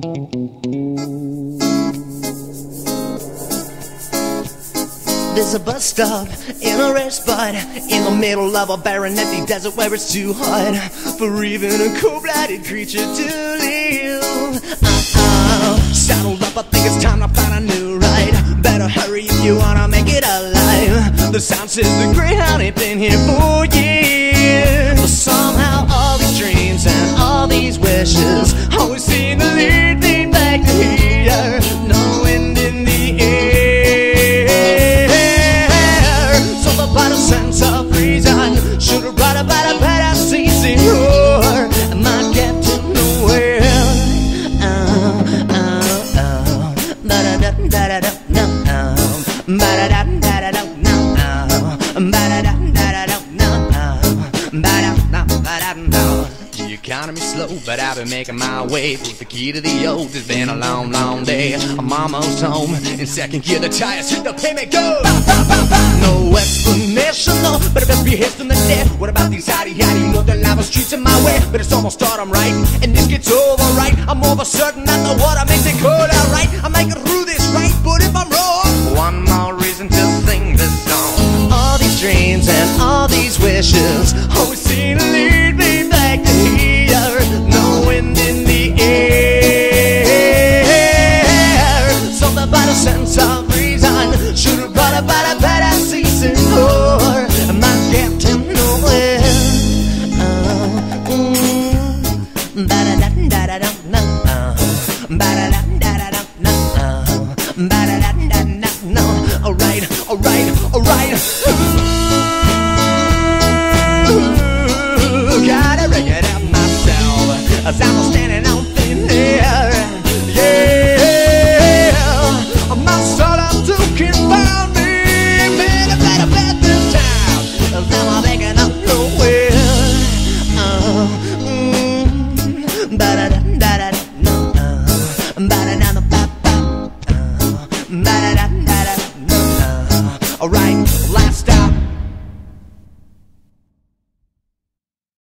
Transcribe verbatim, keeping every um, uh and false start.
There's a bus stop in a rest spot in the middle of a barren empty desert where it's too hot for even a cold-blooded creature to live. Uh-oh, saddle up, I think it's time to find a new ride. Better hurry if you wanna make it alive. The sound says the Greyhound ain't been here for years. But somehow all these dreams and all these wishes always seem to lead me back to here. No wind in the air. But a sense of reason should have brought about a better season roar. I might get to nowhere. Oh, oh, oh. Ba-da-da, da-da-da, no, oh. Ba-da-da, da-da-da, no, oh. Ba-da-da, da-da-da, no, oh. Ba-da-da, ba-da-da, no. The economy's slow, but I've been making my way. Put the key to the old. It's been a long, long day. I'm almost home. In second gear, the tires hit the pavement. Go! No explanation, no, but it best be hits from the dead. What about these howdy-howdy northern lava streets in my way? But it's almost autumn, right? And this gets over, right? I'm over certain that the water makes it cold, alright? I might get through this, right? But if I'm wrong, one more reason to sing this song. All these dreams and all these wishes always seem to lead me back to here. No wind in the air. Something about a sense of reason should have brought about a